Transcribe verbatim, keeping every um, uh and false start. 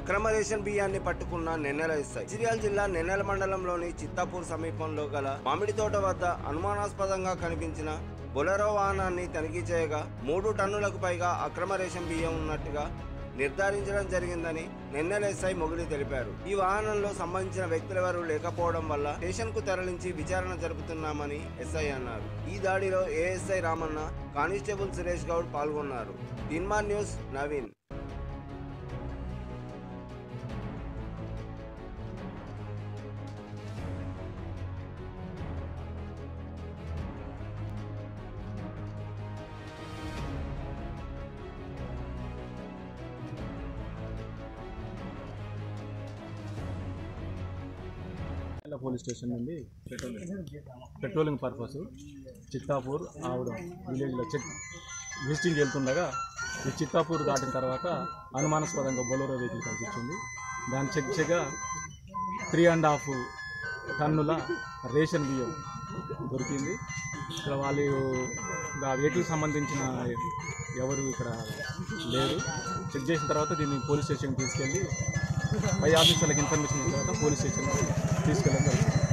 అక్రమ రేషన్ బియ్యాన్ని పట్టుకున్న నెన్నెల ఎస్ఐ. మంచిర్యాల జిల్లా నెన్నెల మండలంలోని చిత్తాపూర్ సమీపంలో గల మామిడి తోట వద్ద అనుమానాస్పదంగా కనిపించిన బొలెరో వాహనాన్ని తనిఖీ చేయగా మూడు టన్నులకు పైగా అక్రమ రేషన్ బియ్యం ఉన్నట్టుగా నిర్ధారించడం జరిగిందని నెన్నెల ఎస్ఐ మొగిలి తెలిపారు. ఈ వాహనంలో సంబంధించిన వ్యక్తులెవరూ లేకపోవడం వల్ల స్టేషన్ కు తరలించి విచారణ జరుపుతున్నామని ఎస్ఐ అన్నారు. ఈ దాడిలో ఏఎస్ఐ రామన్న, కానిస్టేబుల్ సురేష్ గౌడ్ పాల్గొన్నారు. Dinmar news Naveen. Police station నుండి పెట్రోలింగ్ పర్పస్ చిత్తాపూర్ ఆవిడ విలేజ్లో చెక్ విజిటింగ్ వెళ్తుండగా ఈ చిత్తాపూర్ దాటిన తర్వాత అనుమానాస్పదంగా బొలెరో వెహికల్ కనిపించింది. దాన్ని చెక్ చేయగా త్రీ అండ్ హాఫ్ టన్నుల రేషన్ బియ్యం దొరికింది. ఇక్కడ వాళ్ళు ఆ వెహికల్ సంబంధించిన ఎవరు ఇక్కడ లేరు. చెక్ చేసిన తర్వాత దీన్ని పోలీస్ స్టేషన్కి తీసుకెళ్ళి పై ఆఫీసర్లకు ఇన్ఫర్మేషన్ ఇచ్చిన తర్వాత పోలీస్ స్టేషన్కి తీసుకెళ్ళడం జరుగుతుంది.